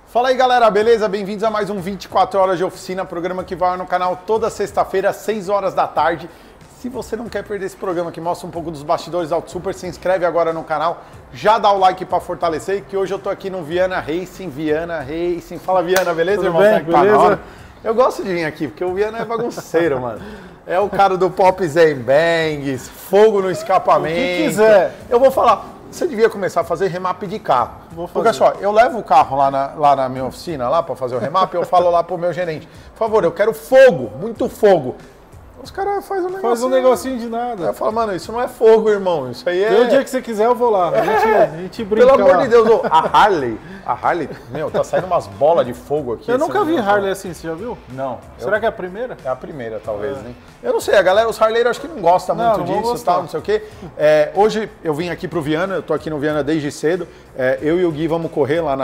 Fala aí galera, beleza? Bem-vindos a mais um 24 Horas de Oficina, programa que vai no canal toda sexta-feira, às 6 horas da tarde. Se você não quer perder esse programa que mostra um pouco dos bastidores da Auto Super, se inscreve agora no canal, já dá o like para fortalecer, que hoje eu tô aqui no Viana Racing. Fala Viana, beleza, Tudo irmão? bem, beleza? Eu gosto de vir aqui, porque o Viana é bagunceiro, mano. É o cara do Pop Zen Bangs, fogo no escapamento. O que quiser. Eu vou falar, você devia começar a fazer remap de carro. Vou fazer. Porque só, eu levo o carro lá na minha oficina, lá para fazer o remap, eu falo lá pro meu gerente, por favor, eu quero fogo, muito fogo. Os caras fazem um negocinho. Faz um negocinho de nada. Eu falo, mano, isso não é fogo, irmão, isso aí é... Vê o dia que você quiser, eu vou lá. A gente brinca Pelo amor lá. de Deus, a Harley, meu, tá saindo umas bolas de fogo aqui. Eu nunca vi Harley assim, você já viu? Não. Será que é a primeira? É a primeira, talvez, né? Eu não sei, a galera, os harleiros acho que não gostam muito não vão disso, gostar. tal, não sei o quê. Hoje eu vim aqui pro Viana, eu tô aqui no Viana desde cedo. Eu e o Gui vamos correr lá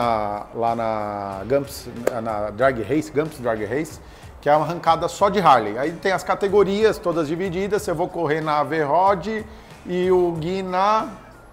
na Gumps, na Drag Race, Gumps Drag Race, que é uma arrancada só de Harley. Aí tem as categorias todas divididas, eu vou correr na V-Rod e o Gui na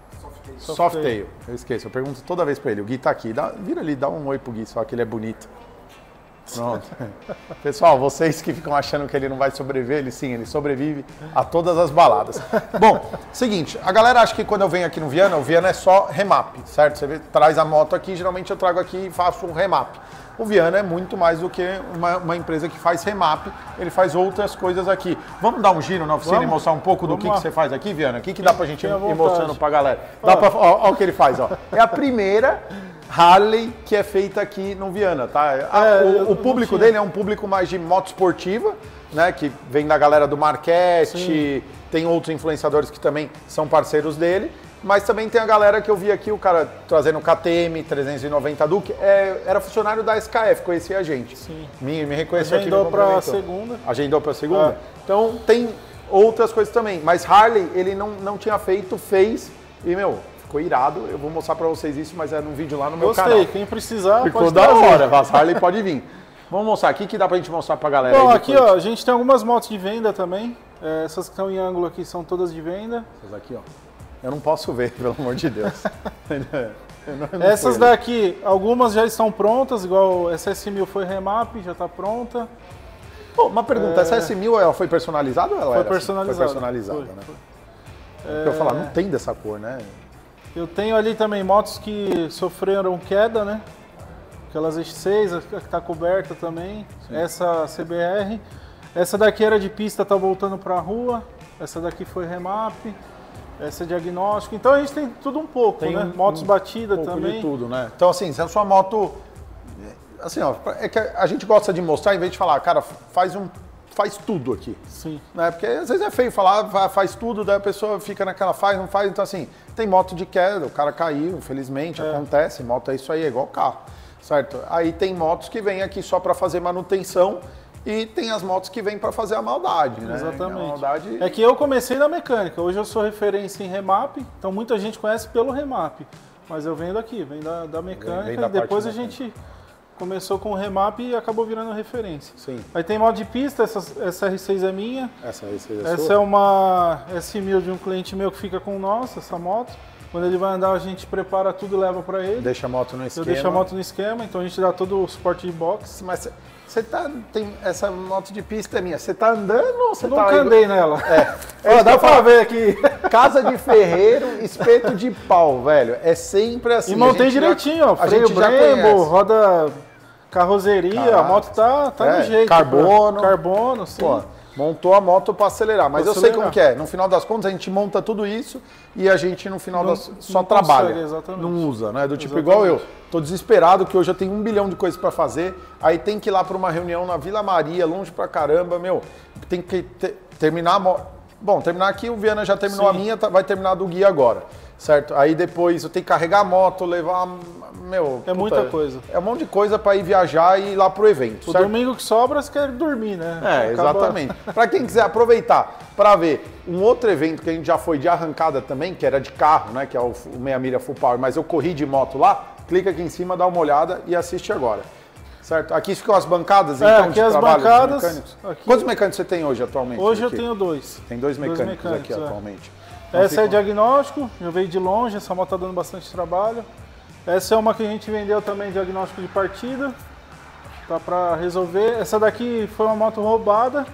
Softail. Eu esqueço, eu pergunto toda vez pra ele, o Gui tá aqui, vira ali, dá um oi pro Gui, só que ele é bonito. Pronto. Pessoal, vocês que ficam achando que ele não vai sobreviver, ele sobrevive a todas as baladas. Bom, seguinte, a galera acha que quando eu venho aqui no Viana, o Viana é só remap, certo? Você traz a moto aqui, geralmente eu trago aqui e faço um remap. O Viana é muito mais do que uma empresa que faz remap, ele faz outras coisas aqui. Vamos dar um giro na oficina e mostrar um pouco do que você faz aqui, Viana? O que dá pra gente ir mostrando pra galera? Olha o que ele faz, ó. É a primeira Harley que é feita aqui no Viana, tá? O público dele é um público mais de moto esportiva, né? Que vem da galera do Marquete, tem outros influenciadores que também são parceiros dele. Mas também tem a galera que eu vi aqui, o cara trazendo o KTM 390 Duke, era funcionário da SKF, conhecia a gente. Sim. Me reconheceu aqui. Agendou pra segunda. Agendou pra segunda? Então tem outras coisas também. Mas Harley, ele não tinha feito, fez e, meu, ficou irado. Eu vou mostrar pra vocês isso, mas é num vídeo lá no meu canal. Gostei, quem precisar Ficou pode da trazer. hora, as Harley pode vir. Vamos mostrar aqui que dá pra gente mostrar pra galera. Bom, aí aqui depois. ó, a gente tem algumas motos de venda também. Essas que estão em ângulo aqui são todas de venda. Essas aqui, ó. Eu não posso ver, pelo amor de Deus. Essas daqui, algumas já estão prontas, igual essa S1000 foi remap, já está pronta. Pô, uma pergunta, essa S1000 ela foi personalizada ou ela Foi era personalizada. Assim? Foi personalizada, Foi, né? foi. Eu ia falar, não tem dessa cor, né? Eu tenho ali também motos que sofreram queda, né? Aquelas X6, a que está coberta também. Sim. Essa CBR. Essa daqui era de pista, tá voltando para a rua. Essa daqui foi remap. Essa é diagnóstico. Então a gente tem tudo um pouco, Tem né? Motos batidas pouco também. de tudo, né? Então assim, se a sua moto... Assim, ó, é que a gente gosta de mostrar, em vez de falar, cara, faz tudo aqui. Sim. Né? Porque às vezes é feio falar, faz tudo, daí a pessoa fica naquela, faz, não faz. Então assim, tem moto de queda, o cara caiu, infelizmente, acontece. Moto é isso aí, é igual carro, certo? Aí tem motos que vêm aqui só para fazer manutenção e tem as motos que vêm para fazer a maldade, né? Exatamente. A maldade... É que eu comecei na mecânica, hoje eu sou referência em remap, então muita gente conhece pelo remap. Mas eu venho daqui, venho da mecânica Vem da e depois a parte gente começou com o remap e acabou virando referência. Sim. Aí tem moto de pista, essa R6 é minha. Essa é Essa sua? é uma S1000 de um cliente meu que fica com nós, essa moto. Quando ele vai andar, a gente prepara tudo e leva para ele. Deixa a moto no esquema. Eu deixo a moto no esquema, então a gente dá todo o suporte de box. Mas você tem essa moto de pista é minha. Você tá andando ou você Nunca tá... andei nela. Ó, Dá pra ver aqui. Casa de ferreiro, espeto de pau, velho. É sempre assim. E montei a gente direitinho, ó. a Freio gente já Brembo, conhece. roda carroceria, Caraca. a moto tá no jeito. Carbono. Carbono, sim. Pô, montou a moto para acelerar. Mas eu sei acelerar. como que é. No final das contas, a gente monta tudo isso e a gente, no final só não trabalha. consegue, exatamente. Não usa, né? Do tipo, Exatamente. igual eu. Tô desesperado que hoje eu tenho 1 bilhão de coisas para fazer. Aí tem que ir lá para uma reunião na Vila Maria, longe pra caramba. Meu, tem que terminar a moto. Bom, terminar aqui, o Viana já terminou a minha, vai terminar do Gui agora, certo? Aí depois eu tenho que carregar a moto, levar, meu... É muita coisa. É um monte de coisa para ir viajar e ir lá pro evento, O certo? domingo que sobra, você quer dormir, né? Exatamente. Para quem quiser aproveitar para ver um outro evento que a gente já foi de arrancada também, que era de carro, né? Que é o Meia Milha Full Power, mas eu corri de moto lá, clica aqui em cima, dá uma olhada e assiste agora. Certo? Aqui ficam as bancadas, então, aqui de as trabalho dos bancadas, mecânicos. aqui- Quantos mecânicos você tem hoje atualmente? Hoje eu aqui? tenho dois. Tem dois mecânicos aqui é. atualmente. Essa é diagnóstico, já veio de longe, essa moto tá dando bastante trabalho. Essa é uma que a gente vendeu também, diagnóstico de partida. Tá para resolver. Essa daqui foi uma moto roubada.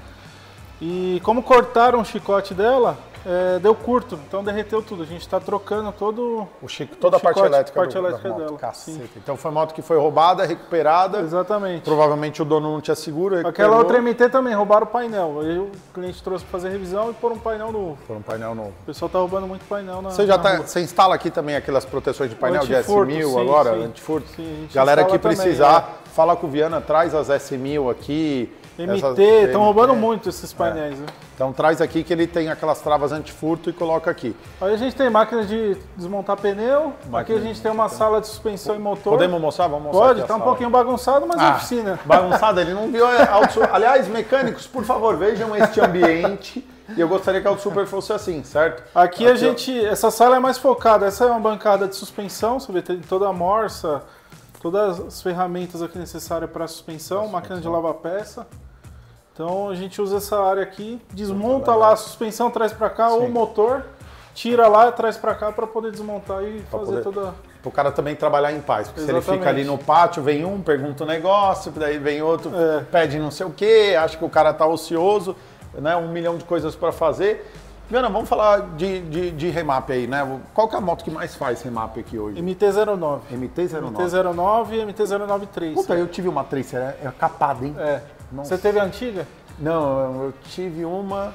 E como cortaram o chicote dela, deu curto, então derreteu tudo. A gente está trocando toda a parte elétrica, da moto. dela. Então foi uma moto que foi roubada, recuperada. Exatamente. Provavelmente o dono não tinha seguro. Aquela outra MT também, roubaram o painel. Aí o cliente trouxe para fazer revisão e pôr um painel novo. O pessoal tá roubando muito painel na Você instala aqui também aquelas proteções de painel de S1000 sim, agora, sim. antifurto? Sim, galera que precisar, também, fala com o Viana, traz as S1000 aqui. MT, estão roubando muito esses painéis. Né? Então traz aqui que ele tem aquelas travas antifurto e coloca aqui. Aí a gente tem máquinas de desmontar pneu, aqui a gente tem uma sala de suspensão e motor. Podemos mostrar? Vamos mostrar. Pode, tá um pouquinho bagunçado, mas é oficina. Bagunçado, ele não viu Aliás, mecânicos, por favor, vejam este ambiente. E eu gostaria que a Auto Super fosse assim, certo? Aqui essa sala é mais focada, essa é uma bancada de suspensão, você vê, tem toda a morsa, todas as ferramentas aqui necessárias para suspensão, máquina de lavar peça. Então a gente usa essa área aqui, desmonta lá a suspensão, traz para cá, ou o motor, tira lá e traz para cá para poder desmontar e fazer toda... Para o cara também trabalhar em paz, porque se ele fica ali no pátio, vem um, pergunta um negócio, daí vem outro, pede não sei o quê, acha que o cara tá ocioso, né? 1 milhão de coisas para fazer. Viana, vamos falar de remap aí, né? Qual que é a moto que mais faz remap aqui hoje? MT-09. MT-09? MT-09 e MT-09 Puta, eu tive uma Tracer, é capada, hein? Nossa. Você teve a antiga? Não, eu tive uma...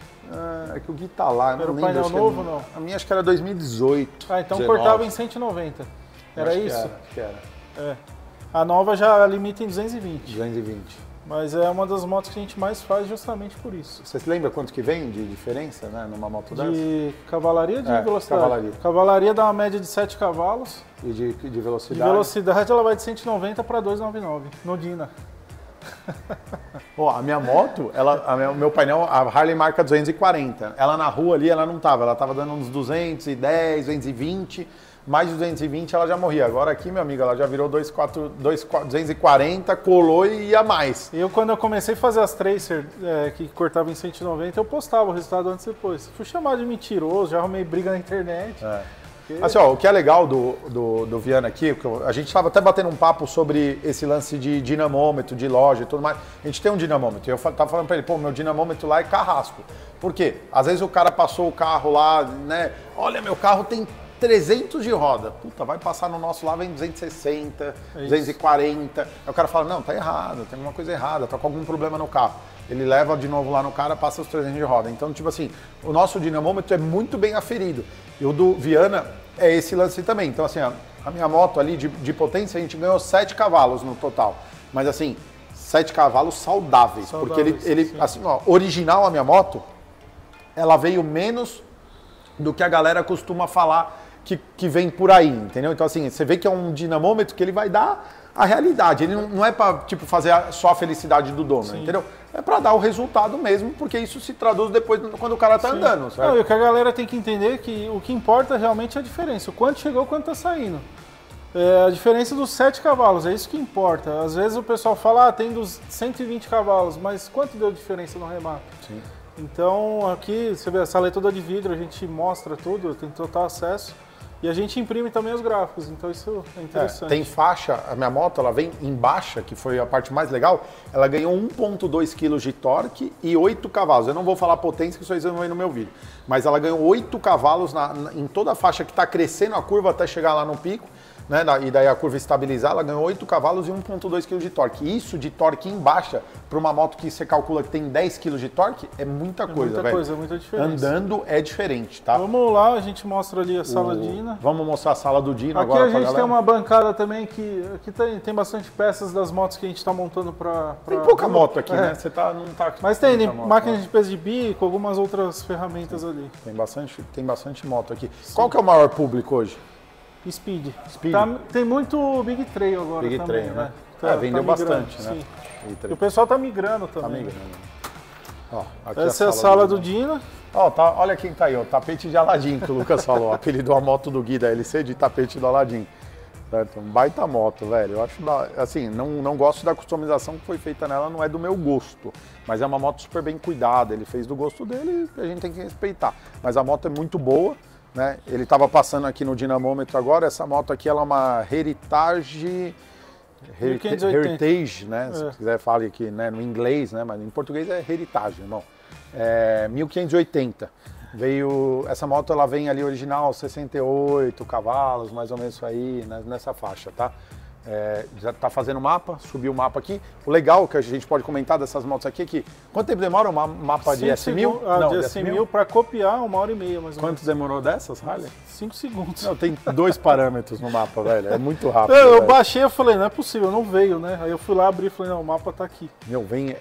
É que o Gui tá lá, era não o lembro. Painel novo, não? A minha acho que era 2018. Ah, então 19. cortava em 190. Era isso? Acho que era. A nova já limita em 220. 220. Mas é uma das motos que a gente mais faz justamente por isso. Você se lembra quanto que vem de diferença, né, numa moto dessa? De cavalaria ou de velocidade? Cavalaria. Cavalaria dá uma média de 7 cavalos. E de velocidade? De velocidade ela vai de 190 para 299, no Dina. A minha moto, o meu painel, a Harley marca 240. Ela na rua ali, ela não tava. Ela tava dando uns 210, 220. Mais de 220 ela já morria. Agora aqui, meu amigo, ela já virou 240, colou e ia mais. Quando eu comecei a fazer as Tracer, que cortava em 190, eu postava o resultado antes e depois. Fui chamado de mentiroso, já arrumei briga na internet. Assim, o que é legal do Viana aqui, a gente estava até batendo um papo sobre esse lance de dinamômetro, de loja e tudo mais. A gente tem um dinamômetro. Eu tava falando para ele, meu dinamômetro lá é carrasco. Por quê? Às vezes o cara passou o carro lá, né? Olha, meu carro tem 300 de roda. Puta, vai passar no nosso lá, vem 260, 240. Aí o cara fala, não, tá errado, tem alguma coisa errada, tá com algum problema no carro. Ele leva de novo lá no cara, passa os 300 de roda. Então, tipo assim, o nosso dinamômetro é muito bem aferido. E o do Viana é esse lance também. Então, assim, a minha moto ali de potência, a gente ganhou 7 cavalos no total. Mas, assim, 7 cavalos saudáveis. Porque ele assim, original a minha moto, ela veio menos do que a galera costuma falar que vem por aí, entendeu? Então, assim, você vê que é um dinamômetro que ele vai dar a realidade. Ele não é para tipo, fazer só a felicidade do dono, entendeu? É para dar o resultado mesmo, porque isso se traduz depois quando o cara tá andando, certo? Não, e o que a galera tem que entender é que o que importa realmente é a diferença. O quanto chegou, o quanto tá saindo. A diferença dos 7 cavalos, é isso que importa. Às vezes o pessoal fala, tem dos 120 cavalos, mas quanto deu diferença no remap? Sim. Então aqui, você vê, a sala é toda de vidro, a gente mostra tudo, tem total acesso. E a gente imprime também os gráficos, então isso é interessante. Tem faixa, a minha moto ela vem em baixa, que foi a parte mais legal, ela ganhou 1.2 kg de torque e 8 cavalos. Eu não vou falar a potência, que vocês vão ver no meu vídeo. Mas ela ganhou 8 cavalos em toda a faixa que está crescendo a curva até chegar lá no pico. Né, e daí a curva estabilizar, ela ganhou 8 cavalos e 1.2 kg de torque. Isso de torque em baixa, para uma moto que você calcula que tem 10 kg de torque, é muita coisa, velho. É muita diferença. Andando é diferente, tá? Vamos lá, a gente mostra ali a sala Dina. Vamos mostrar a sala do Dino aqui agora. Aqui a gente tem uma bancada também que aqui tem bastante peças das motos que a gente está montando para... Tem pouca moto aqui, né? Você não tá... Mas tem máquinas de peso de bico, algumas outras ferramentas ali. Tem bastante moto aqui. Sim. Qual que é o maior público hoje? Speed. Tem muito Big Trail agora Big também, Trail, né? migrando, Vendeu bastante, né? E o pessoal tá migrando também. Tá migrando. Ó, aqui essa é a sala do Dina. Ó, olha quem tá aí, ó, tapete de Aladim, que o Lucas falou. Apelidou a moto do Gui da LC de tapete do Aladim. Certo? Um baita moto, velho. Eu acho, assim, não gosto da customização que foi feita nela, não é do meu gosto. Mas é uma moto super bem cuidada, ele fez do gosto dele e a gente tem que respeitar. Mas a moto é muito boa. né? Ele estava passando aqui no dinamômetro agora. Essa moto aqui ela é uma Heritage, 1580. né? Se quiser fale aqui, né, no inglês, né? Mas em português é Heritage, irmão. 1580. Essa moto ela vem ali original 68 cavalos, mais ou menos isso aí, né, nessa faixa, tá? Já tá fazendo mapa, subiu o mapa aqui. O legal que a gente pode comentar dessas motos aqui é que quanto tempo demora um mapa de S1000? Não, de S1000 para copiar 1h30 mais ou menos. Quanto demorou dessas, Harley? 5 segundos. Não, tem 2 parâmetros no mapa, velho. É muito rápido. Eu baixei e falei, não é possível, não veio, né? Aí eu fui lá, abri e falei, não, o mapa tá aqui. Meu,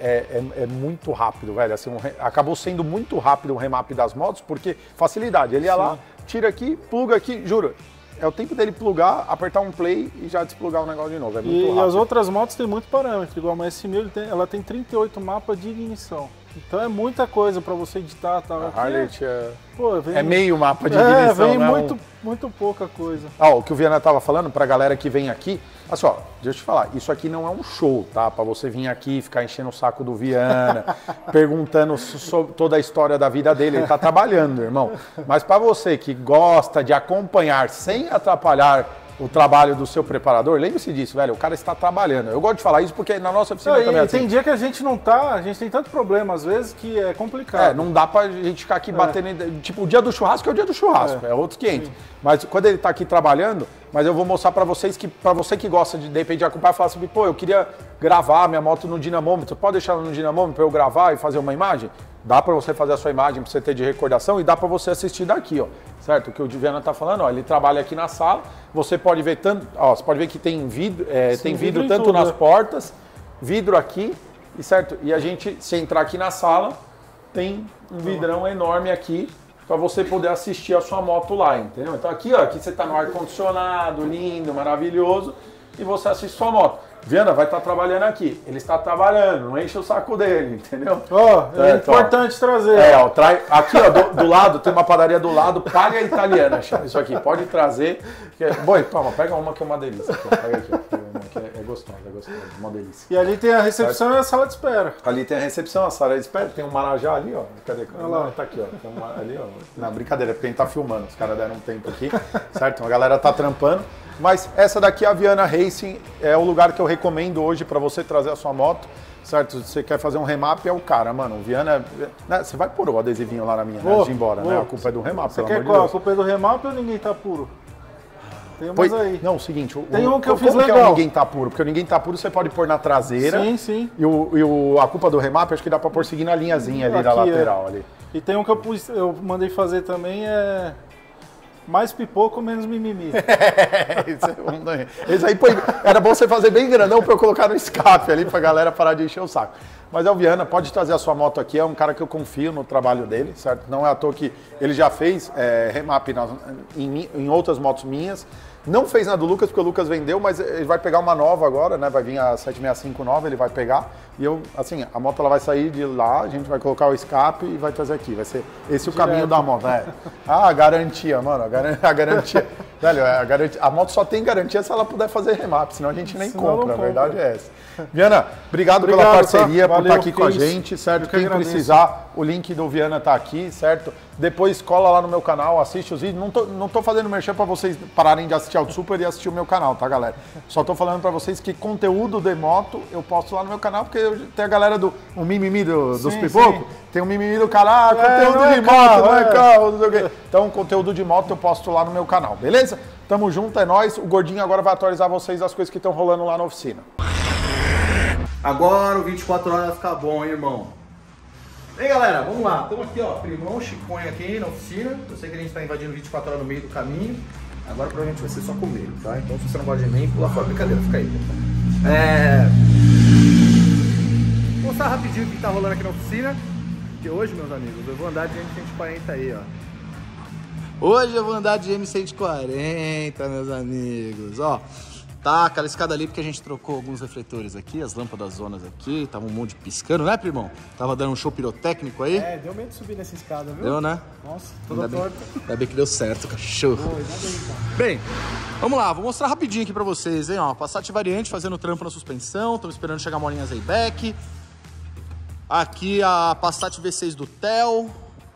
é muito rápido, velho. Assim, acabou sendo muito rápido o remap das motos, porque facilidade. Ele ia lá, tira aqui, pluga aqui, juro. É o tempo dele plugar, apertar um play e já desplugar o negócio de novo. É muito rápido. E as outras motos tem muito parâmetro, igual a S1000, ela tem 38 mapas de ignição. Então é muita coisa para você editar. Tá? A Harley vem, é meio mapa de ignição, vem né? muito pouca coisa. O que o Viana tava falando pra galera que vem aqui, olha só, deixa eu te falar, isso aqui não é um show, tá? Pra você vir aqui, ficar enchendo o saco do Viana, perguntando sobre toda a história da vida dele, ele tá trabalhando, irmão. Mas pra você que gosta de acompanhar sem atrapalhar o trabalho do seu preparador, lembre-se disso, velho, o cara está trabalhando. Eu gosto de falar isso porque na nossa oficina também é assim. Tem dia que a gente não tá, a gente tem tanto problema às vezes que é complicado. Não dá pra gente ficar aqui batendo, tipo, o dia do churrasco é o dia do churrasco, é outros 500. Mas quando ele tá aqui trabalhando, mas eu vou mostrar pra vocês que, pra você que gosta de repente de acompanhar, falar assim, pô, eu queria gravar minha moto no dinamômetro, pode deixar ela no dinamômetro pra eu gravar e fazer uma imagem? Dá pra você fazer a sua imagem pra você ter de recordação e dá pra você assistir daqui, ó. Certo? O que o Viana tá falando, ó, ele trabalha aqui na sala, você pode ver tanto, ó, você pode ver que tem vidro, tem vidro tanto nas portas, vidro aqui, e certo? E a gente, se entrar aqui na sala, tem um vidrão enorme aqui para você poder assistir a sua moto lá, entendeu? Então aqui, ó, aqui você tá no ar condicionado, lindo, maravilhoso, e você assiste sua moto. Viana vai estar trabalhando aqui. Ele está trabalhando, não enche o saco dele, entendeu? É importante trazer. Aqui, ó, do lado, tem uma padaria do lado, paga italiana, chama isso aqui. Pode trazer. Bom, toma, pega uma que é uma delícia. Pega aqui, ó, é gostosa, uma delícia. E ali tem a recepção e a sala de espera. Ali tem a recepção, a sala de espera, tem um marajá ali, ó. Cadê? Olha lá. Tá aqui, ó. Tem ali, ó. Não, brincadeira, porque a gente tá filmando, os caras deram um tempo aqui, certo? Então a galera tá trampando. Mas essa daqui, a Viana Racing, é o lugar que eu recomendo hoje para você trazer a sua moto, certo? Se você quer fazer um remap, é o cara, mano. O Viana, né? Você vai pôr o adesivinho lá na minha, né? De ir embora, né? A culpa é do remap, pelo amor de Deus. A culpa é do remap ou ninguém tá puro? Tem umas aí. Não, o seguinte, tem um que eu fiz legal. Que é o ninguém tá puro? Porque o ninguém tá puro você pode pôr na traseira. Sim. E a culpa do remap, acho que dá pra pôr seguindo a linhazinha ali da lateral. Ali. E tem um que eu mandei fazer também, mais pipoco, menos mimimi. Esse aí era bom você fazer bem grandão pra eu colocar no escape ali pra galera parar de encher o saco. Mas é o Viana, pode trazer a sua moto aqui, é um cara que eu confio no trabalho dele, certo? Não é à toa que ele já fez remap em outras motos minhas. Não fez na do Lucas, porque o Lucas vendeu, mas ele vai pegar uma nova agora, né? Vai vir a 765 nova, ele vai pegar. E assim, a moto ela vai sair de lá, a gente vai colocar o escape e vai trazer aqui. Vai ser esse o caminho da moto. A garantia, mano, a garantia. Velho, a moto só tem garantia se ela puder fazer remap, senão a gente nem compra, a verdade é essa. Viana, obrigado pela parceria, por estar aqui com a gente, certo? Quem precisar, o link do Viana tá aqui, certo? Depois cola lá no meu canal, assiste os vídeos. Não tô fazendo merchan pra vocês pararem de assistir Auto Super e assistir o meu canal, tá, galera? Só tô falando pra vocês que conteúdo de moto eu posto lá no meu canal, porque tem a galera o mimimi dos pipocos, tem o mimimi do cara, conteúdo de moto, não é carro, não sei o quê. Então, conteúdo de moto eu posto lá no meu canal, beleza? Tamo junto, é nóis. O Gordinho agora vai atualizar vocês as coisas que estão rolando lá na oficina. Agora o 24 horas vai ficar bom, hein, irmão? Ei, galera, vamos lá. Estamos aqui, ó, primão, Chiconho aqui na oficina. Eu sei que a gente está invadindo 24 horas no meio do caminho. Agora provavelmente vai ser só comer, tá? Então se você não gosta de mim, pula fora. Brincadeira, fica aí. Vou mostrar rapidinho o que tá rolando aqui na oficina. Que hoje, meus amigos, eu vou andar de M140 aí, ó. Hoje eu vou andar de M140, meus amigos, ó. Tá aquela escada ali porque a gente trocou alguns refletores aqui, as lâmpadas zonas aqui, tava um monte piscando, né, primão? Tava dando um show pirotécnico aí. Deu medo de subir nessa escada, viu? Deu, né? Nossa, toda torta. Ainda bem que deu certo, cachorro. Bem, vamos lá, vou mostrar rapidinho aqui pra vocês, hein, ó. Passat variante fazendo trampo na suspensão, estamos esperando chegar a molinha Zayback. Aqui a Passat V6 do Theo.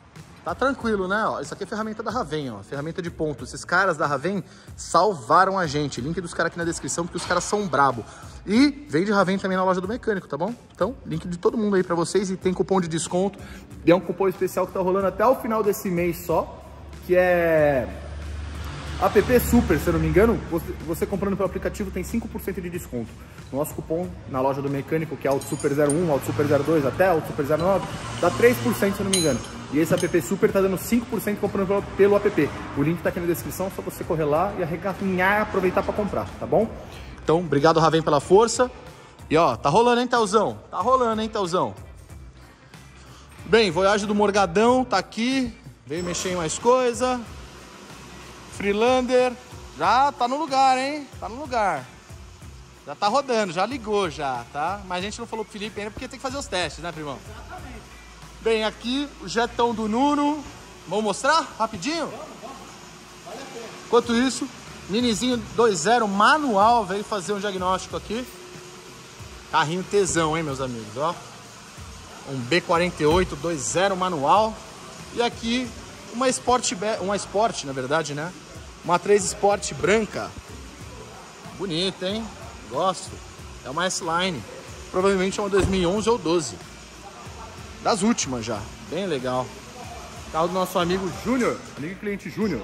tá tranquilo, né? Ó, isso aqui é ferramenta da Raven, ó, ferramenta de ponto. Esses caras da Raven salvaram a gente. Link dos caras aqui na descrição, porque os caras são brabo. E vende Raven também na loja do mecânico, tá bom? Então, link de todo mundo aí pra vocês e tem cupom de desconto. E é um cupom especial que tá rolando até o final desse mês só, que é App Super, se eu não me engano. Você comprando pelo aplicativo tem 5% de desconto. Nosso cupom na loja do mecânico, que é Auto Super 01, Auto Super 02, até Auto Super 09, dá 3%, se eu não me engano. E esse App Super tá dando 5% comprando pelo app. O link tá aqui na descrição, só você correr lá e arregaçar, aproveitar para comprar, tá bom? Então, obrigado, Raven, pela força. E ó, tá rolando, hein, Telzão? Tá rolando, hein, Telzão? Bem, Voyage do Morgadão tá aqui. Veio mexer em mais coisa. Freelander. Já tá no lugar, hein? Tá no lugar. Já tá rodando, já ligou já, tá? Mas a gente não falou pro Felipe ainda porque tem que fazer os testes, né, primão? Exatamente. Bem, aqui o jetão do Nuno. Vamos mostrar rapidinho? Vamos. Vale a pena. Enquanto isso, Minizinho 2.0 manual veio fazer um diagnóstico aqui. Carrinho tesão, hein, meus amigos, ó. Um B48 2.0 manual. E aqui uma Sport, na verdade, né? Uma 3 Sport branca. Bonita, hein? Gosto. É uma S-Line. Provavelmente é uma 2011 ou 12. Das últimas já. Bem legal. Carro do nosso amigo Júnior. Amigo e cliente Júnior.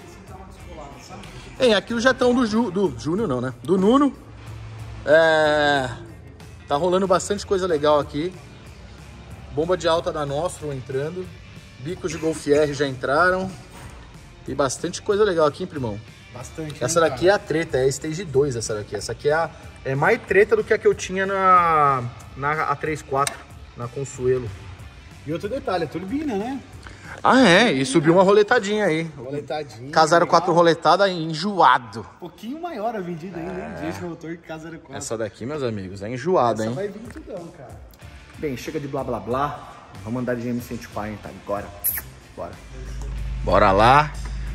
E aqui o jetão do Júnior não, né? Do Nuno. Tá rolando bastante coisa legal aqui. Bomba de alta da Nostrum entrando. Bicos de Golf R já entraram. E bastante coisa legal aqui, hein, primão? Bastante. Essa daqui é a treta, é a Stage 2 essa daqui. Essa aqui é mais treta do que a que eu tinha na A34, na Consuelo. E outro detalhe, é turbina, né? Ah, é, e subiu uma roletadinha aí. Roletadinha. K04 roletada enjoado. Um pouquinho maior a vendida ainda, hein? Esse motor que K04. Essa daqui, meus amigos, é enjoada, hein? Essa vai vir tudão, cara. Bem, chega de blá blá blá. Vamos andar de M140 agora. Bora. Bora lá.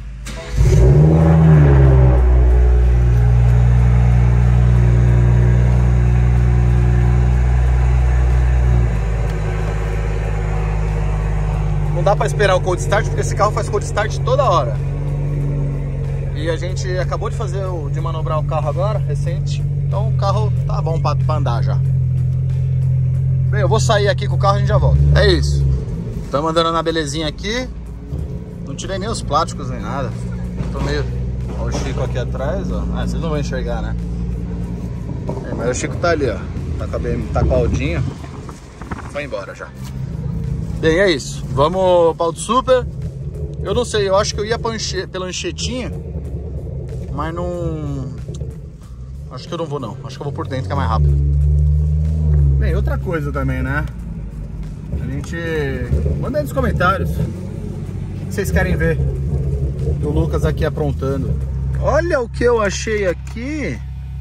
Não dá pra esperar o cold start, porque esse carro faz cold start toda hora. E a gente acabou de manobrar o carro agora, recente. Então o carro tá bom pra andar já. Bem, eu vou sair aqui com o carro e a gente já volta. É isso. Estamos andando na belezinha aqui. Não tirei nem os plásticos nem nada. Tô meio... Olha o Chico aqui atrás, ó. Ah, vocês não vão enxergar, né? Mas o Chico tá ali, ó. Tá com a Aldinha. Foi embora já. Bem, é isso. Vamos para o Auto Super. Eu não sei, eu acho que eu ia pela Anchetinha. Mas não... Acho que eu não vou, não. Acho que eu vou por dentro, que é mais rápido. Bem, outra coisa também, né? A gente... Manda aí nos comentários o que vocês querem ver do Lucas aqui aprontando. Olha o que eu achei aqui.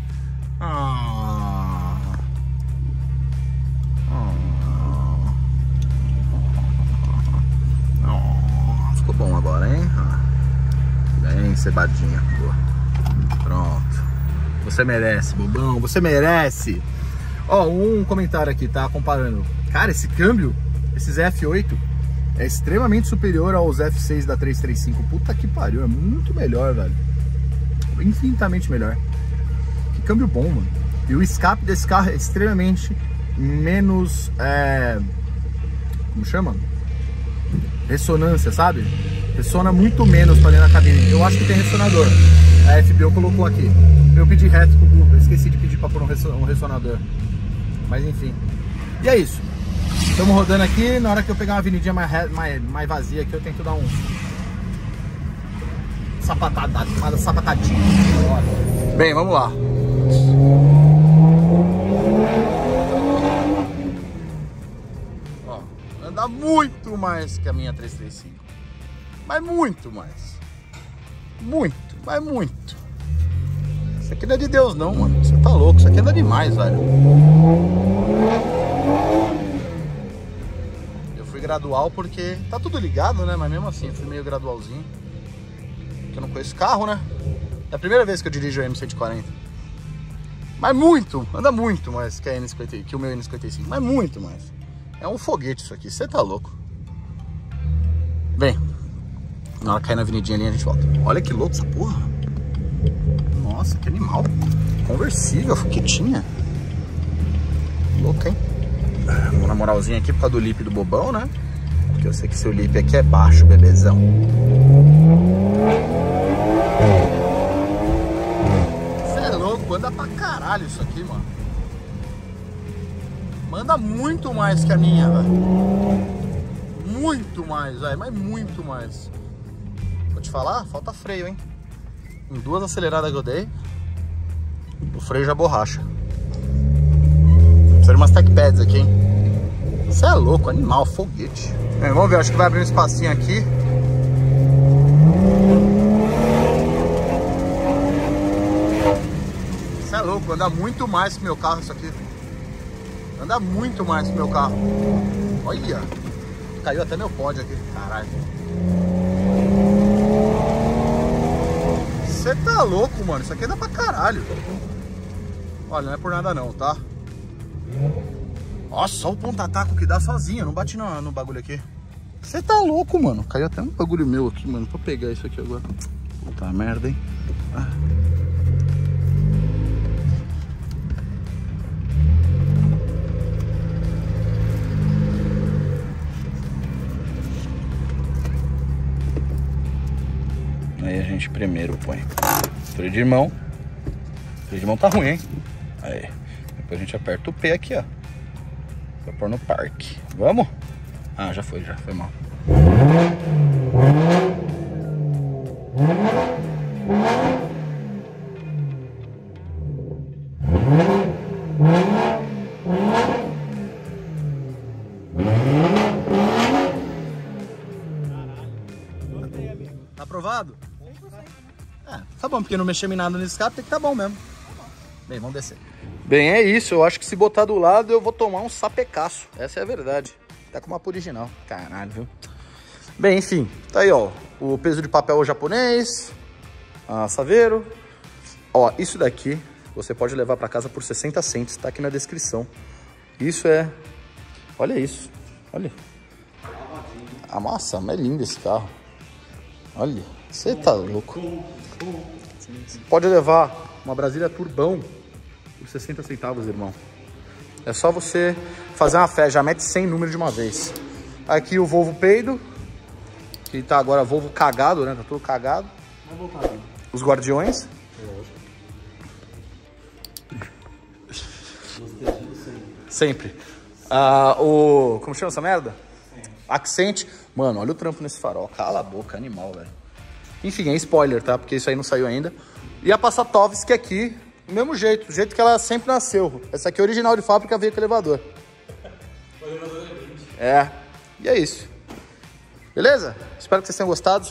Ficou bom agora, hein? Bem cebadinha. Boa. Pronto. Você merece, bobão. Você merece. Ó, um comentário aqui, tá? Comparando. Cara, esse câmbio, esses F8, é extremamente superior aos F6 da 335. Puta que pariu. É muito melhor, velho. Infinitamente melhor. Que câmbio bom, mano. E o escape desse carro é extremamente menos... Como chama? Ressonância, sabe? Ressona muito menos pra dentro da cabine. Eu acho que tem ressonador. A FBO colocou aqui. Eu pedi reto pro Google. Esqueci de pedir pra pôr um ressonador. Mas enfim. E é isso. Estamos rodando aqui. Na hora que eu pegar uma avenidinha mais vazia aqui, eu tento dar um sapatadinho. Bem, vamos lá. Ó, anda muito mais que a minha 335. Mas muito mais. Muito, mas muito. Isso aqui não é de Deus não, mano. Você tá louco, isso aqui anda demais, velho. Eu fui gradual porque tá tudo ligado, né? Mas mesmo assim, eu fui meio gradualzinho. Porque eu não conheço carro, né? É a primeira vez que eu dirijo o M140. Mas muito, anda muito mais que, que o meu N55. Mas muito mais. É um foguete isso aqui, você tá louco. Bem, na hora que cair na avenidinha ali a gente volta. Olha que louco essa porra. Nossa, que animal. Conversível, foguetinha. Louco, hein? Vou na moralzinha aqui por causa do lip do bobão, né? Porque eu sei que seu lip aqui é baixo, bebezão. Você é louco, anda pra caralho isso aqui, mano. Manda muito mais que a minha, velho. Muito mais, velho, mas muito mais. Vou te falar, falta freio, hein? Em 2 aceleradas que eu dei, o freio já borracha. Precisa de umas tech pads aqui, hein? Você é louco, animal, foguete. Bem, vamos ver, acho que vai abrir um espacinho aqui. Você é louco, anda muito mais que meu carro isso aqui. Anda muito mais que meu carro. Olha, caiu até meu pódio aqui, caralho. Você tá louco, mano, isso aqui anda pra caralho. Olha, não é por nada não, tá? Nossa, só o ponta-taco que dá sozinho, não bate no bagulho aqui. Você tá louco, mano. Caiu até um bagulho meu aqui, mano, pra pegar isso aqui agora. Puta merda, hein? Ah. Aí a gente primeiro põe freio de mão. Freio de mão tá ruim, hein? Aí. Depois a gente aperta o P aqui, ó. Pra pôr no parque. Vamos? Ah, já foi mal. Tá aprovado? Tá bom, porque não mexemos em nada no escape, tem que tá bom mesmo. Bem, vamos descer. Bem, é isso. Eu acho que se botar do lado eu vou tomar um sapecaço. Essa é a verdade. Tá com uma mapa original. Caralho, viu? Bem, enfim. Tá aí, ó. O peso de papel japonês. A Saveiro. Ó, isso daqui você pode levar pra casa por 60 cents. Tá aqui na descrição. Isso é... Olha isso. Olha. Ah, nossa, mas é lindo esse carro. Olha. Você tá louco. Você pode levar uma Brasília Turbão por 60 centavos, irmão. É só você fazer uma fé, já mete 100 números de uma vez. Aqui o Volvo peido, que tá agora Volvo cagado, né? Tá tudo cagado. Os guardiões. Sempre. Como chama essa merda? Accent. Mano, olha o trampo nesse farol. Cala a boca, animal, velho. Enfim, é spoiler, tá? Porque isso aí não saiu ainda. E a Passatovski aqui, do mesmo jeito. Do jeito que ela sempre nasceu. Essa aqui é original de fábrica, veio com elevador. O elevador é 20. É. E é isso. Beleza? Espero que vocês tenham gostado.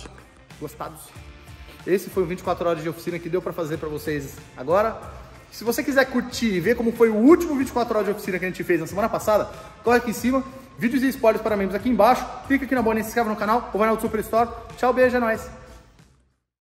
Esse foi o 24 horas de oficina que deu pra fazer pra vocês agora. Se você quiser curtir e ver como foi o último 24 horas de oficina que a gente fez na semana passada, corre aqui em cima. Vídeos e spoilers para membros aqui embaixo. Clica aqui na bolinha, se inscreve no canal ou vai no Super Store. Tchau, beijo, é nóis.